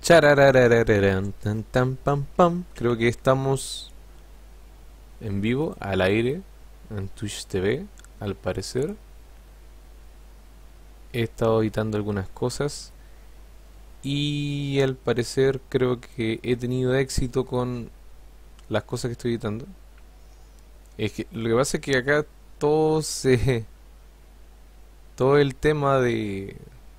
Charararararán, tan, tan, pam, pam. Creo que estamos en vivo, al aire, en Twitch TV, al parecer. He estado editando algunas cosas y al parecer creo que he tenido éxito con las cosas que estoy editando. Es que lo que pasa es que acá todo se... todo el tema de...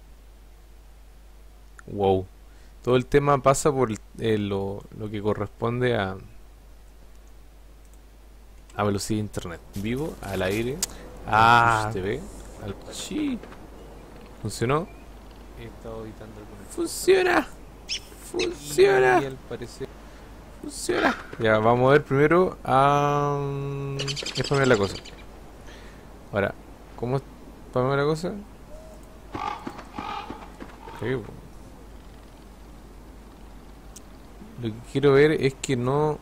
wow. Todo el tema pasa por lo que corresponde a velocidad de internet. En vivo, al aire, Ah, Twitch TV. Sí, funcionó. He estado editando algunas ¡funciona! ¡Funciona! Y al parecer funciona. Ya, vamos a ver primero a... spamar la cosa. Ahora, ¿cómo spamar la cosa? Ok, lo que quiero ver es que no...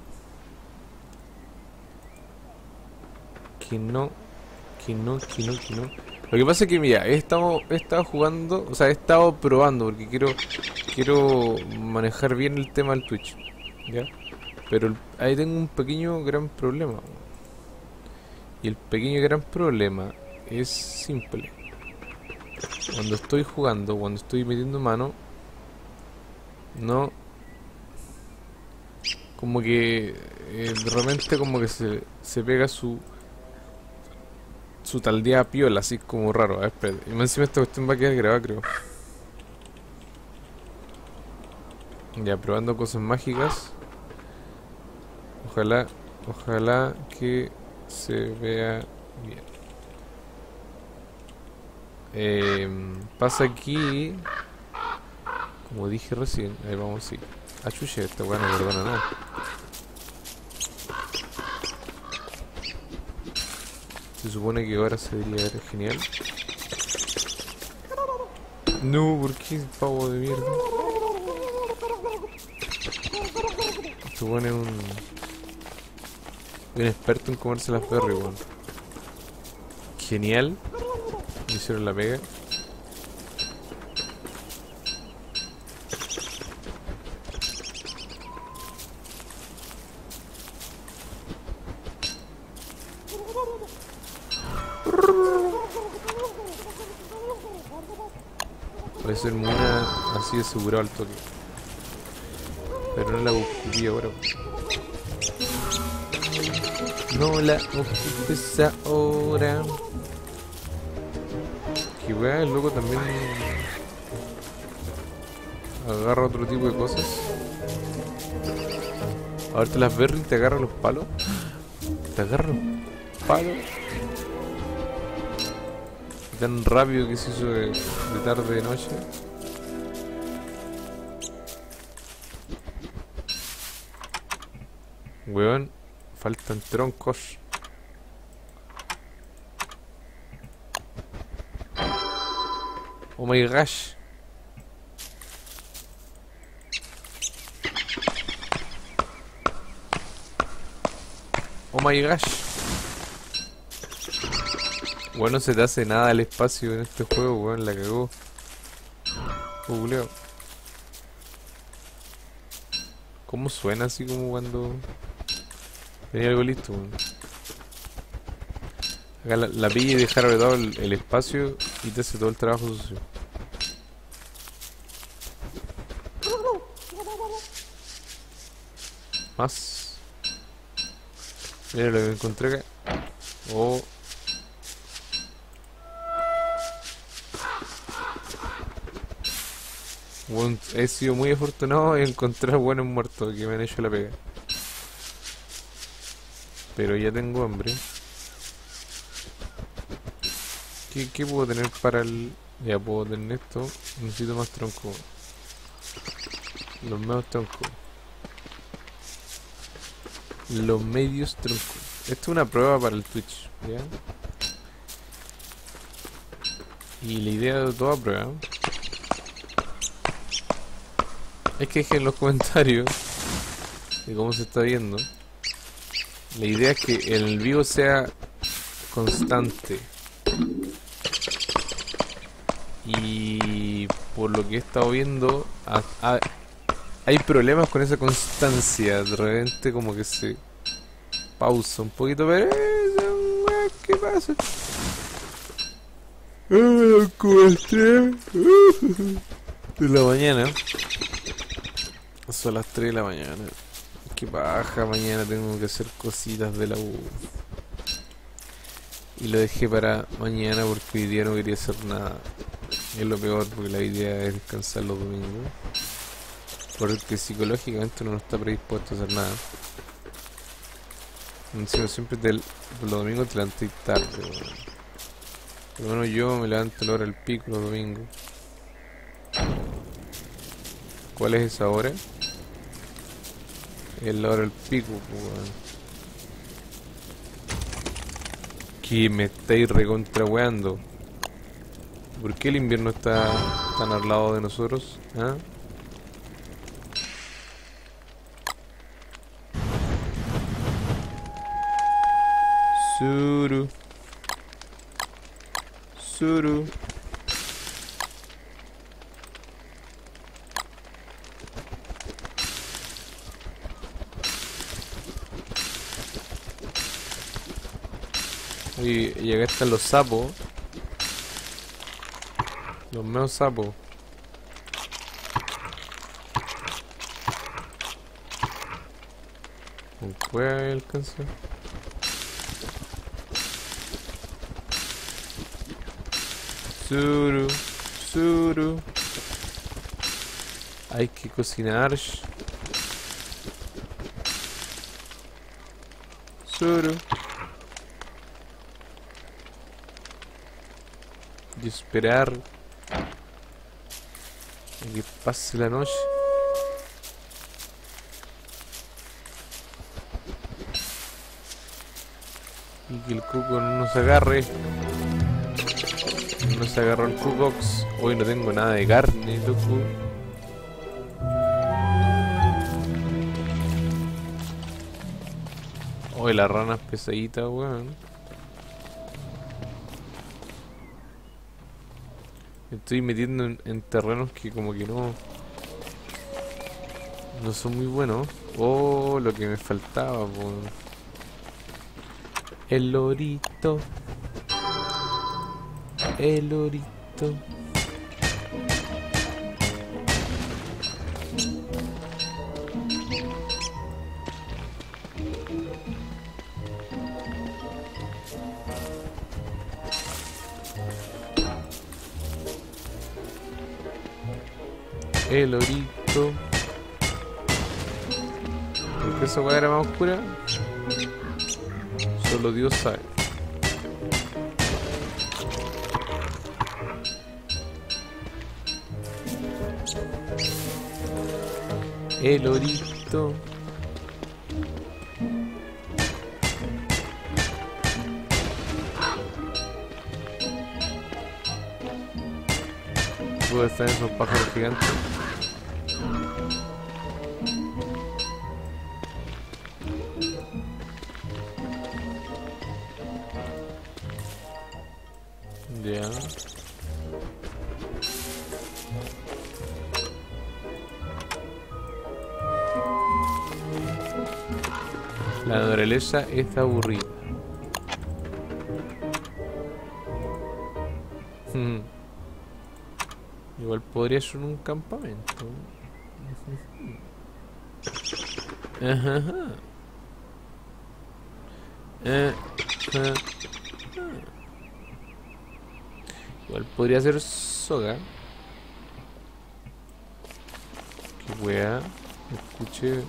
Que no... Que no, que no, que no... Lo que pasa es que, mira, he estado jugando... O sea, he estado probando porque quiero manejar bien el tema del Twitch. ¿Ya? Pero ahí tengo un pequeño gran problema. Y el pequeño gran problema es simple. Cuando estoy jugando, cuando estoy metiendo mano, no... Como que de repente como que se pega su taldea piola, así como raro. A ver, espérate. Y más encima esta cuestión va a quedar grabada, creo. Ya, probando cosas mágicas. Ojalá que se vea bien. Pasa aquí, como dije recién, ahí vamos, sí. Ah, chuche, esta weá no perdona nada. Se supone que ahora se debería ver genial. No, ¿por qué pavo de mierda? Se supone un experto en comerse las berries, weón. Genial. Me hicieron la pega. Parece ser una así asegurado al toque. Pero no la ocupé ahora. No la ocupes ahora. Que weá, el loco también agarra otro tipo de cosas. Ahorita las berries te agarran los palos. Te agarran los palos. Tan rápido que se hizo de tarde de noche. Weón, faltan troncos. Oh my gosh. Oh my gosh. Bueno, no se te hace nada el espacio en este juego, weón, la cagó. Googleo. ¿Cómo suena así como cuando tenía algo listo, weón? Acá la pilla y dejar apretado el espacio y te hace todo el trabajo sucio. Más. Mira lo que encontré acá. Oh. Bueno, he sido muy afortunado en encontrar buenos muertos que me han hecho la pega. Pero ya tengo hambre. ¿Qué puedo tener para el...? Ya puedo tener esto. Necesito más tronco. Los medios troncos. Los medios troncos. Esto es una prueba para el Twitch, ¿ya? Y la idea de toda prueba es que dejen en los comentarios de cómo se está viendo. La idea es que el vivo sea constante. Y por lo que he estado viendo, hay problemas con esa constancia. De repente como que se pausa un poquito, pero ¿qué pasa? Como las 3 de la mañana. Son las 3 de la mañana. Qué paja, mañana tengo que hacer cositas de la U. Y lo dejé para mañana porque hoy día no quería hacer nada. Es lo peor porque la idea es descansar los domingos. Porque psicológicamente uno no está predispuesto a hacer nada. Encima siempre los domingos te levantas tarde, weón. Por lo menos yo me levanto a la hora del pico los domingos. ¿Cuál es esa hora? Es la hora del pico, weón. Que me estáis recontra weando. ¿Por qué el invierno está tan al lado de nosotros? ¿Ah? Suru. Suru. Y acá están los sapos. Los meos sapos. ¿Con cuál alcanza? Suru. Suru. Hay que cocinar. Suru. Y esperar a que pase la noche. Y que el cuco no nos agarre. No se agarró el cucox. Hoy no tengo nada de carne, loco. Hoy la rana es pesadita, weón. Me estoy metiendo en terrenos que como que no son muy buenos. Oh, lo que me faltaba, weón. El lorito. El lorito. El lorito. ¿Por qué esa weá era más oscura? Solo Dios sabe. El lorito. ¿Dónde están esos pájaros gigantes? Ya. La naturaleza está aburrida. Igual podría ser un campamento. Ajá. Igual podría ser soga. Qué wea. Escuché.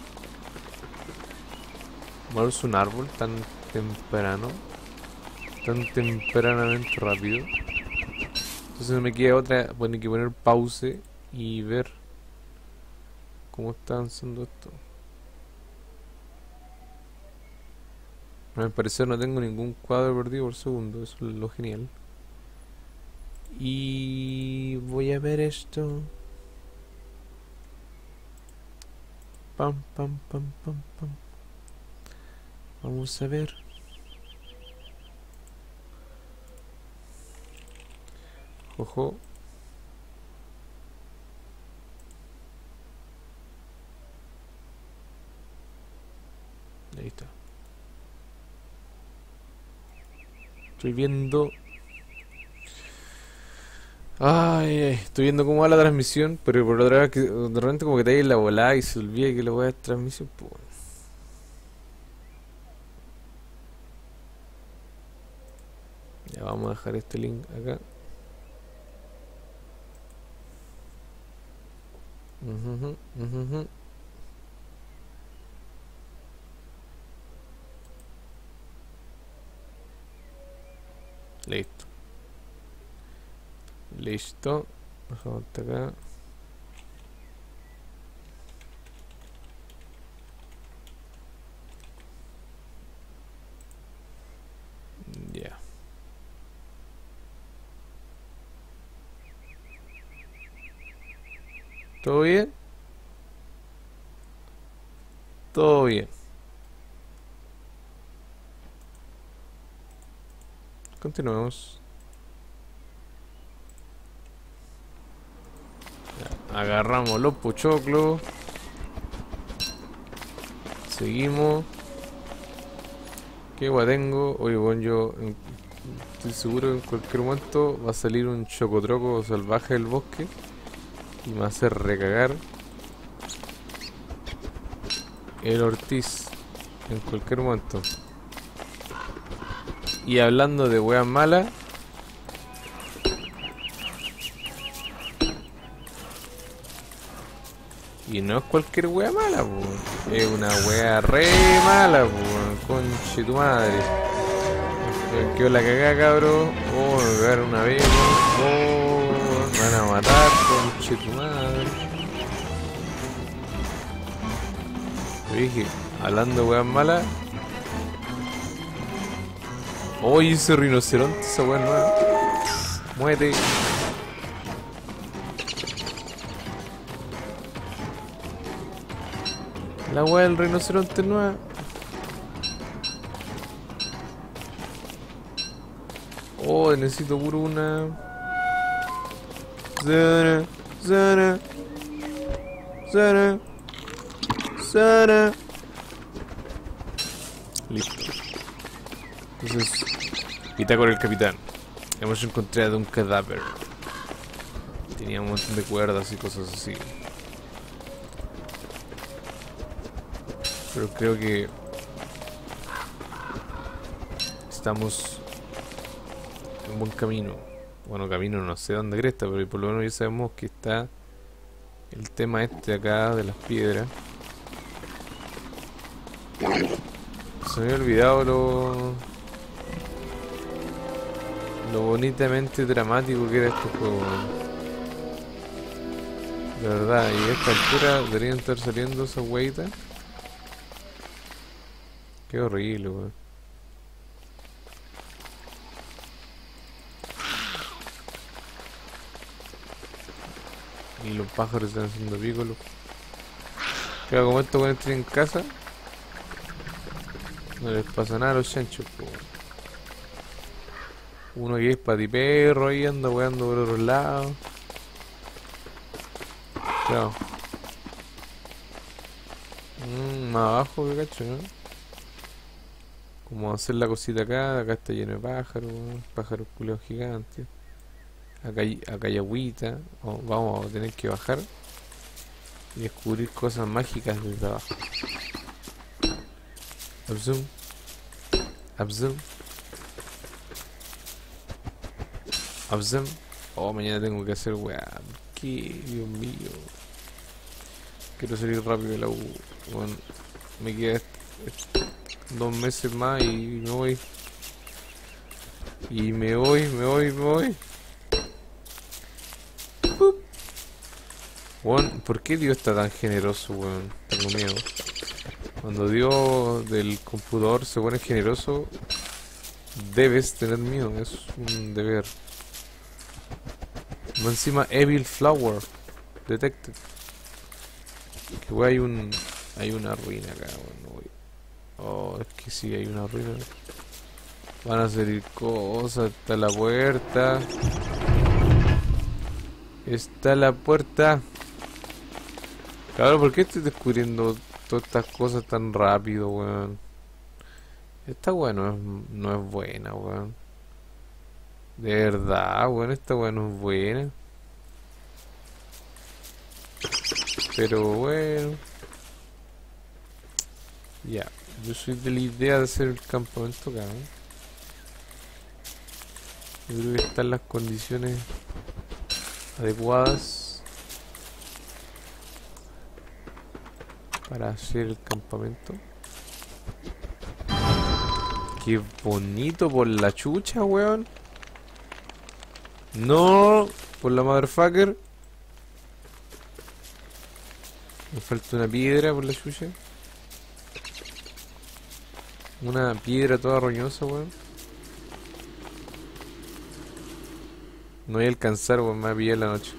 Moverse un árbol tan temprano. Tan tempranamente rápido. Entonces no me queda otra. Bueno, que poner pause y ver cómo está avanzando esto. Al parecer no tengo ningún cuadro perdido por segundo. Eso es lo genial. Y voy a ver esto. Pam, pam, pam, pam, pam. Vamos a ver. Ojo. Ahí está. Estoy viendo. Ay, ay, estoy viendo cómo va la transmisión, pero por otra vez que de repente como que te hay la volada y se olvida que la voy a transmisión, pues. Ya vamos a dejar este link acá. Ujujú, ujujú. Listo. Listo. Dejamos hasta acá. Ya. ¿Todo bien? Todo bien. Continuemos. Ya, agarramos los pochoclos. Seguimos. ¿Qué agua tengo? Oye, bueno, estoy seguro que en cualquier momento va a salir un chocotroco salvaje del bosque y me va a hacer recagar el Ortiz en cualquier momento. Y hablando de weas malas, y no es cualquier wea mala, po. Es una wea re mala, po. Conche tu madre. Me quedó la cagada, cabro. Oh, me pegaron una vez, oh, me van a matar, conche tu madre. Te dije, hablando de weas malas. Oye, ese rinoceronte, esa wea nueva. Muévete. La wea del rinoceronte nueva. Oh, necesito puro una. Zara, Zara, Zara, Zara. Listo. Entonces, bitácora el capitán. Hemos encontrado un cadáver. Tenía un montón de cuerdas y cosas así. Pero creo que estamos en buen camino. Bueno, camino no sé dónde cresta, pero por lo menos ya sabemos que está el tema este acá de las piedras. Se me había olvidado lo bonitamente dramático que era este juego. De verdad, y a esta altura deberían estar saliendo esas weitas. Qué horrible, weón. Y los pájaros están haciendo pícolo. Claro, como estos weones tienen casa, no les pasa nada a los chanchos, po. Uno que es patiperro ahí anda weando por otro lado. Claro. Más abajo que cacho, ¿no? Como hacer la cosita acá está lleno de pájaros, weón. Pájaros culeos gigantes. Acá hay agüita. Vamos a tener que bajar y descubrir cosas mágicas desde abajo. Abzoom. Abzoom. Abzoom. Oh, mañana tengo que hacer weá. ¿Qué? Dios mío. Quiero salir rápido de la U. Bueno, me queda 2 meses más y me voy. Y me voy. Weón, ¿por qué Dios está tan generoso, weón? Tengo miedo. Cuando Dios del computador se pone generoso, debes tener miedo, es un deber. Más encima, Evil Flower Detected. Que weón, hay una ruina acá, weón. Oh, es que sí, hay una ruina. Van a salir cosas, está la puerta. Está la puerta. Cabrón, ¿por qué estoy descubriendo todas estas cosas tan rápido, weón? Esta weá no es buena, weón. De verdad, weón, esta weá no es buena. Pero bueno. Ya, yo soy de la idea de hacer el campamento acá, ¿eh? Yo creo que están las condiciones adecuadas para hacer el campamento. Qué bonito por la chucha, weón. No, por la motherfucker. Me falta una piedra por la chucha. Una piedra toda roñosa, weón. No voy a alcanzar, weón, me va a pillar la noche.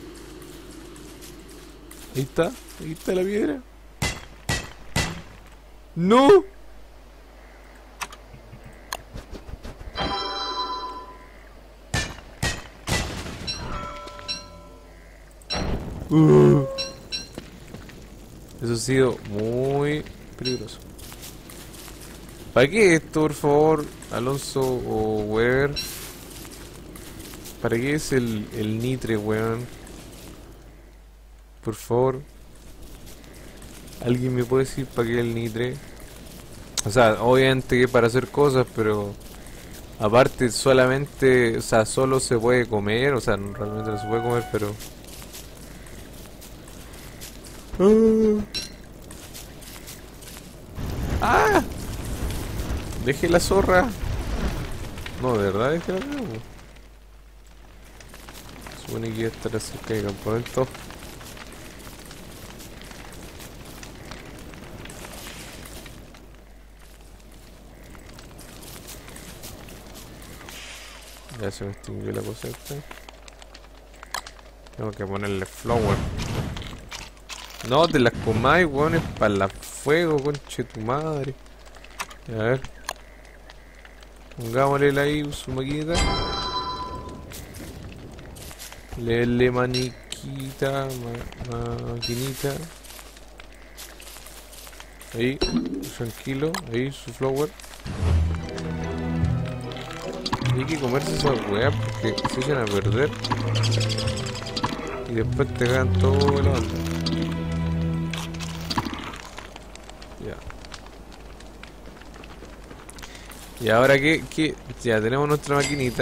Ahí está la piedra. ¡No! Eso ha sido muy peligroso. ¿Para qué esto, por favor, Alonso o Weber? ¿Para qué es el nitre, weón? Por favor. ¿Alguien me puede decir para qué el nitre? O sea, obviamente que para hacer cosas, pero... Aparte solamente... O sea, solo se puede comer. O sea, realmente no se puede comer, pero... ¡Ah! Deje la zorra. No, de verdad, deje la zorra. Supone que iba a estar cerca del campamento. Ya se me extinguió la cosa esta. Tengo que ponerle flower. No te las comáis, weón, es para el fuego, conche tu madre. A ver. Pongámosle ahí su maquinita. Leerle maniquita, maquinita. Ahí, tranquilo, ahí su flower. Hay que comerse esas weas porque se echan a perder. Y después te cagan todo el onda. Ya. Y ahora que ya tenemos nuestra maquinita.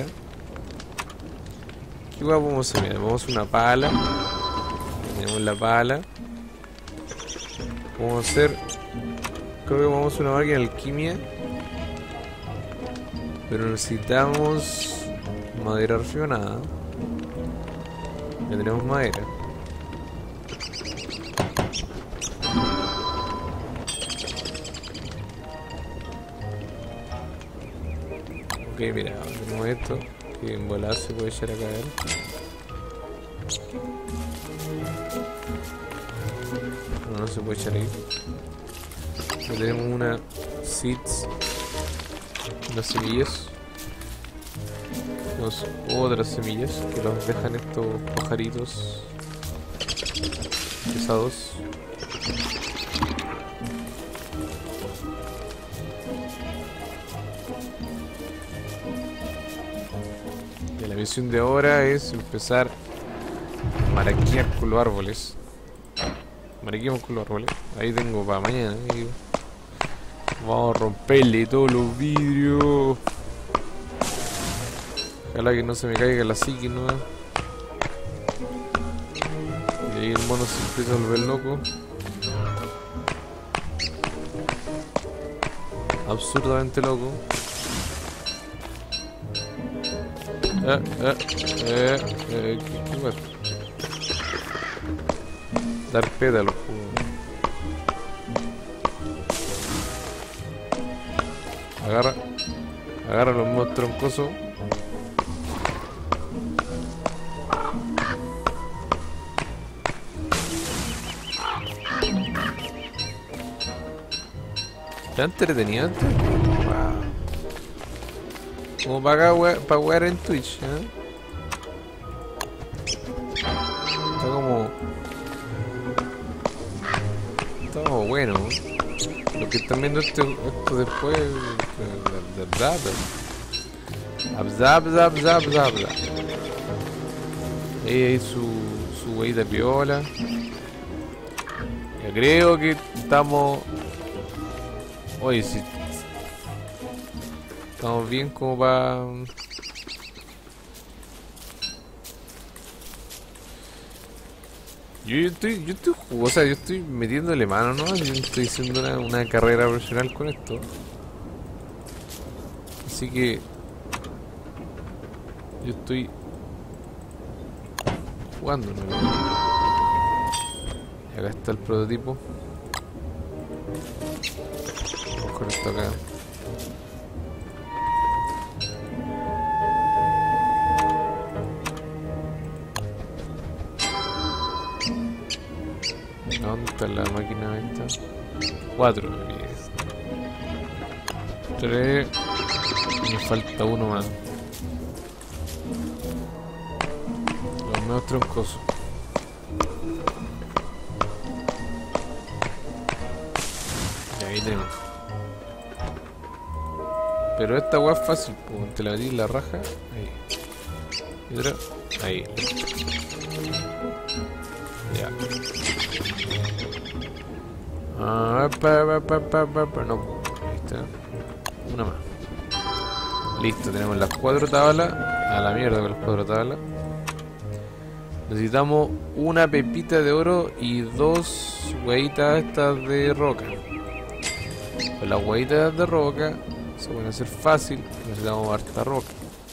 ¿Qué wea podemos hacer? Mira, tenemos una pala. Tenemos la pala. Vamos a hacer... Creo que vamos a hacer una máquina de alquimia. Pero necesitamos madera refinada. Ya tenemos madera. Ok, mira, tenemos esto. Que en volada se puede echar a caer. No se puede echar ahí. Ya tenemos una seeds. Unas semillas. Tenemos otras semillas que los dejan estos pajaritos pesados. Y la misión de ahora es empezar a maraquear con los árboles. Maraqueamos con los árboles. Ahí tengo para mañana. Ahí. Vamos a romperle todos los vidrios. Ojalá que no se me caiga la psique, ¿no? Y ahí el mono se empieza a volver loco. Absurdamente loco. ¿Qué pasa? Dar pétalos. Agarra los más troncosos. Está entretenido esto. Wow. Como para jugar en Twitch, ¿eh? Está como bueno. Lo que están viendo esto después. Ahí su wey de piola. Ya creo que estamos. Oye, si. Estamos bien como para. Yo estoy metiéndole mano, ¿no? Yo estoy haciendo una carrera profesional con esto. Así que yo estoy jugando, ¿no? Y acá está el prototipo. Vamos con esto acá. ¿Dónde está la máquina esta? 4. 3. Me falta uno más. Los menos troncosos. Y ahí tenemos. Pero esta weá es fácil, pues te la metí en la raja. Ahí. Y otra. Ahí. Ya. No, ahí está. Una más. Listo, tenemos las 4 tablas. A la mierda con las 4 tablas. Necesitamos una pepita de oro y 2 huevitas estas de roca. Pues las huevitas de roca se pueden hacer fácil. Necesitamos harta roca.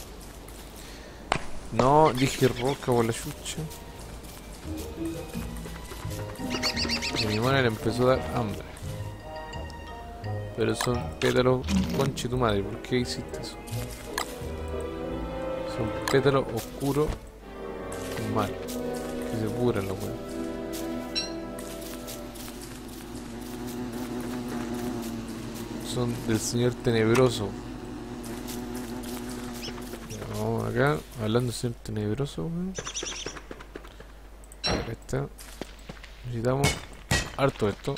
No, dije roca por la chucha. Y mi mona le empezó a dar hambre. Pero son pétalos, conche tu madre, ¿por qué hiciste eso? Son pétalos oscuros mal, que se pudran los weones. Son del señor tenebroso. Ya, vamos acá, hablando del señor tenebroso, weón. Acá está. Necesitamos harto esto.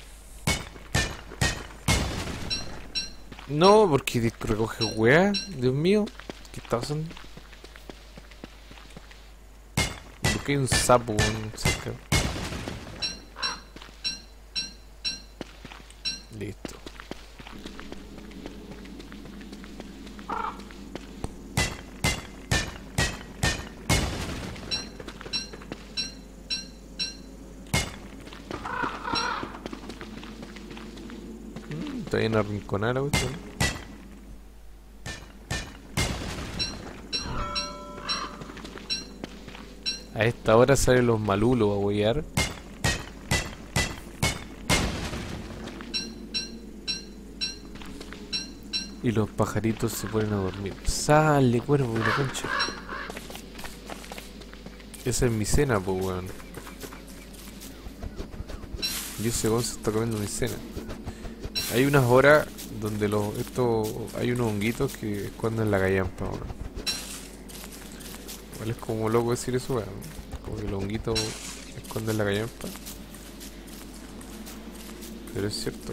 No, porque recoge weá, Dios mío. ¿Qué está pasando? Porque hay un sapo cerca. Listo. Está bien arrinconada la cuestión. A esta hora salen los malulos a huear. Y los pajaritos se ponen a dormir. Sale, cuervo, de la concha. Esa es mi cena, pues, weón. Y ese weón se está comiendo mi cena. Hay unas horas donde hay unos honguitos que esconden la callampa, weón. Igual es como loco decir eso, weón. Como que los honguitos esconden la callampa. Pero es cierto.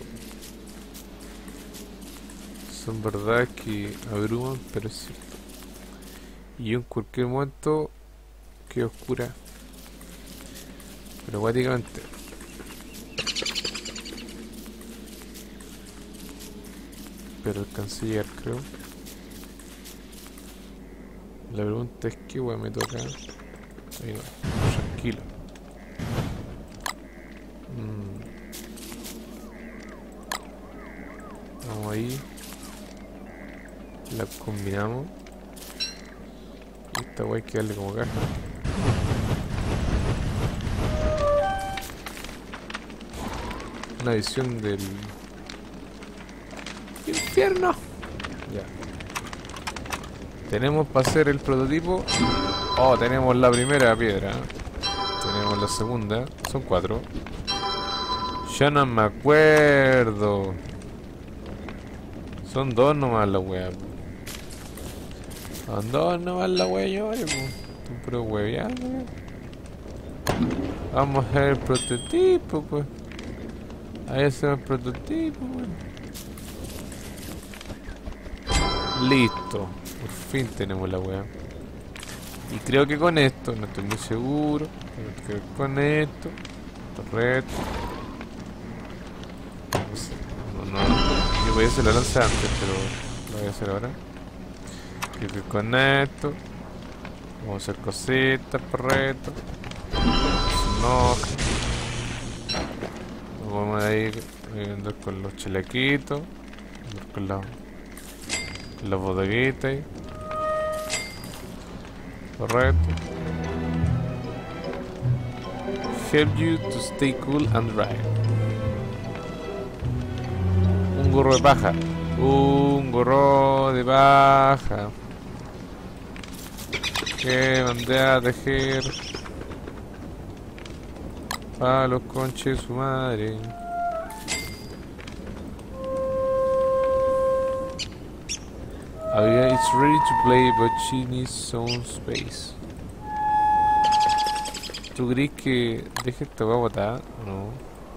Son verdades que abruman, pero es cierto. Y yo en cualquier momento quedo oscura. Pero acuáticamente. Pero alcancé a llegar, creo. La pregunta es qué weón me toca. Ahí va, tranquilo. Vamos ahí. La combinamos. Y esta weá hay que darle como caja. Una visión del infierno. Ya. Tenemos para hacer el prototipo. Oh, tenemos la primera piedra. Tenemos la segunda. Son 4. Ya no me acuerdo. Son 2 nomás la wea. Son 2 nomás la wea, yo, Estoy puro hueveando. Vamos a hacer el prototipo, pues. Ahí está el prototipo, weón. Listo. Por fin tenemos la weá. Y creo que con esto, no estoy muy seguro, pero creo que con esto, correcto. Yo voy a hacer la lanza antes, pero lo voy a hacer ahora. Creo que con esto, vamos a hacer cositas, correcto. No, vamos a ir andar con los chalequitos, andar con las bodeguitas ahí. Correcto. Help you to stay cool and dry. Un gorro de paja. Un gorro de paja. Que mandé a tejer para los conches de su madre. Avia is ready to play, but she needs some space. ¿Tú crees que deje esta hueá botada o no?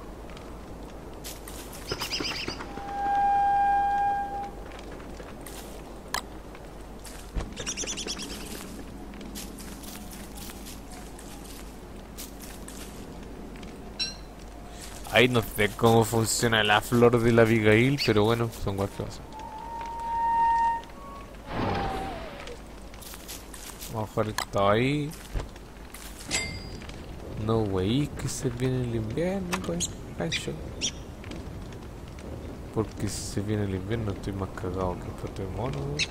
Ahí no sé cómo funciona la flor de la Abigail, pero bueno, son guardas. Vamos a jugar esto ahí. No wey, que se viene el invierno, pues, cacho. Porque si se viene el invierno estoy más cagado que foto de mono, wey.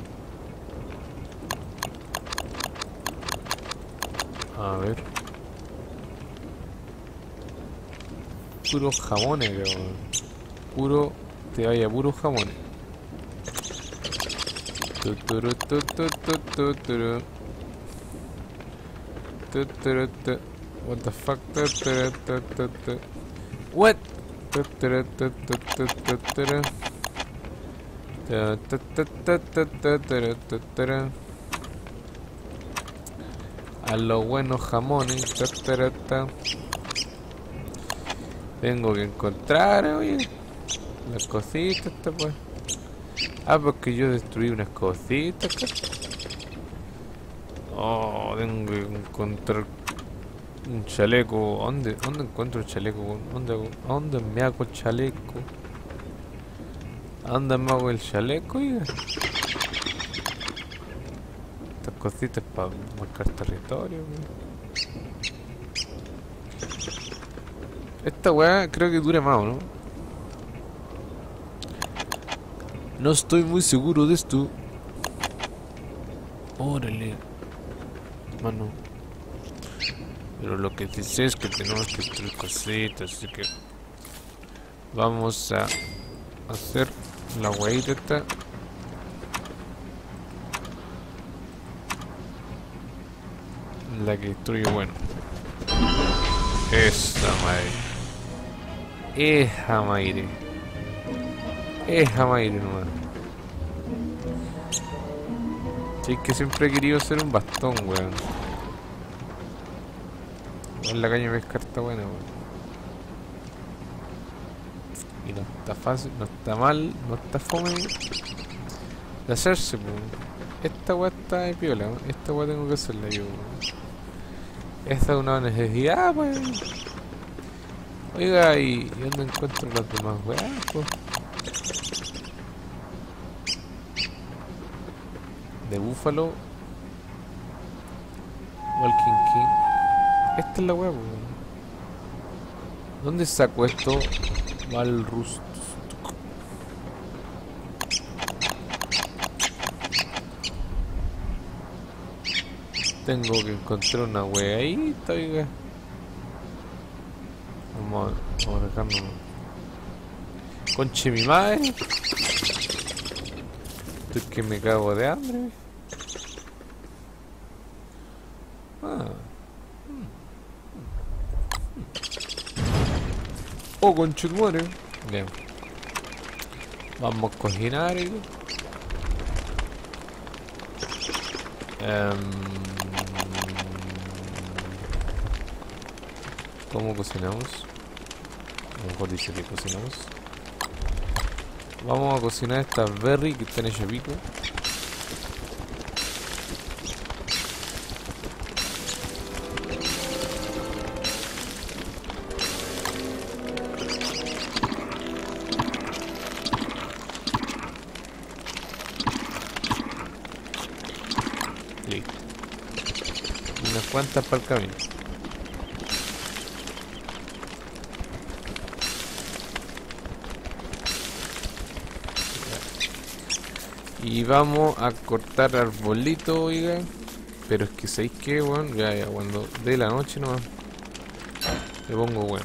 A ver. Puros jamones, weón. Puro, te vaya puros jamones. Tuturu, tuturu, tuturu. Tuturu, tuturu. What the fuck? What? A los buenos jamones. Tengo que encontrar, oye, las cositas, pues. Ah, porque yo destruí unas cositas, acá. Oh, tengo que encontrar un chaleco. ¿Dónde encuentro el chaleco? ¿Dónde me hago el chaleco? ¿Dónde me hago el chaleco, oiga? Estas cositas para marcar territorio, weón. Esta weá creo que dura más, ¿no? No estoy muy seguro de esto. Órale. Mano. Pero lo que dice es que tenemos que hacer cositas, así que vamos a hacer la weita esta. La que destruye, bueno. Esa madre. Esa madre. Esa madre nomás. Sí, es que siempre he querido ser un bastón, weón. En la caña de pescar está buena, weón. Y no está fácil, no está mal, no está fome de hacerse, weón. Esta weá está de piola, weón. Esta weá tengo que hacerla yo, weón. Esta es una necesidad, weón. Oiga, ¿y dónde encuentro las demás weas, pues? De búfalo. Walking King. Esta es la wea, weón. ¿Dónde saco esto? Valrust. Tengo que encontrar una wea ahí, oiga. Vamos a dejarnos. Conche mi madre. Estoy que me cago de hambre. Ah. Oh, conche tu madre. Bien. Vamos a cocinar y... ¿Cómo cocinamos? A lo mejor dice que cocinamos. Vamos a cocinar estas berries que están hechas pico. Listo. Y unas cuantas para el camino. Y vamos a cortar arbolito, oiga. Pero es que ¿sabéis qué, weón? Ya, cuando de la noche nomás le pongo weón.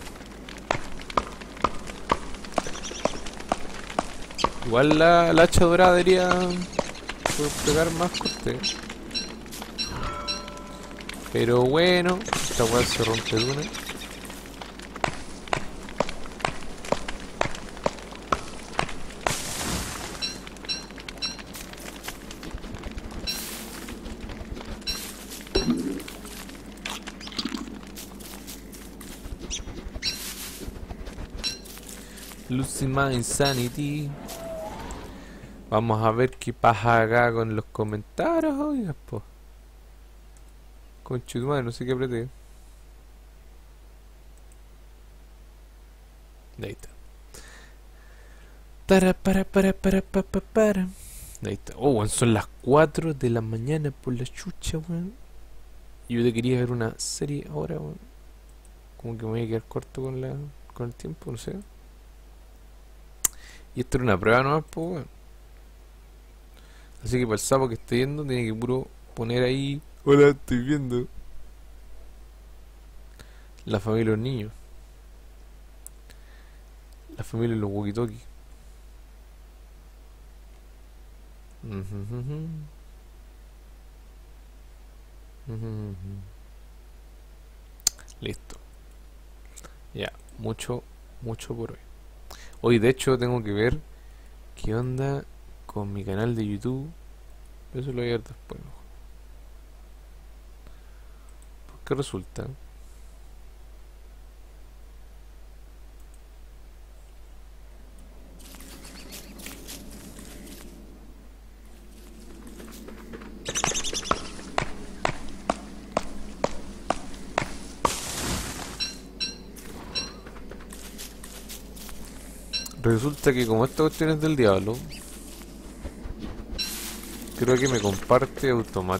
Igual la hacha dorada debería poder pegar más corte. Pero bueno, esta weá se rompe de una. Losing my insanity. Vamos a ver qué pasa acá con los comentarios, oiga, po. Concha tu madre, no sé qué apreté. Ahí está. Para. Ahí está. Oh, weón, son las 4 de la mañana por la chucha, weón. Yo te quería ver una serie ahora, weón. Como que me voy a quedar corto con el tiempo, no sé. Y esto era una prueba nomás, pues, weón. Así que para el sapo que esté viendo, tiene que puro poner ahí. Hola, estoy viendo. La familia de los niños. La familia de los walkie-talkie. Listo. Ya, mucho por hoy. Hoy de hecho tengo que ver qué onda con mi canal de YouTube. Eso lo voy a ver después. Porque resulta que como esta cuestión es del diablo, creo que me comparte automáticamente.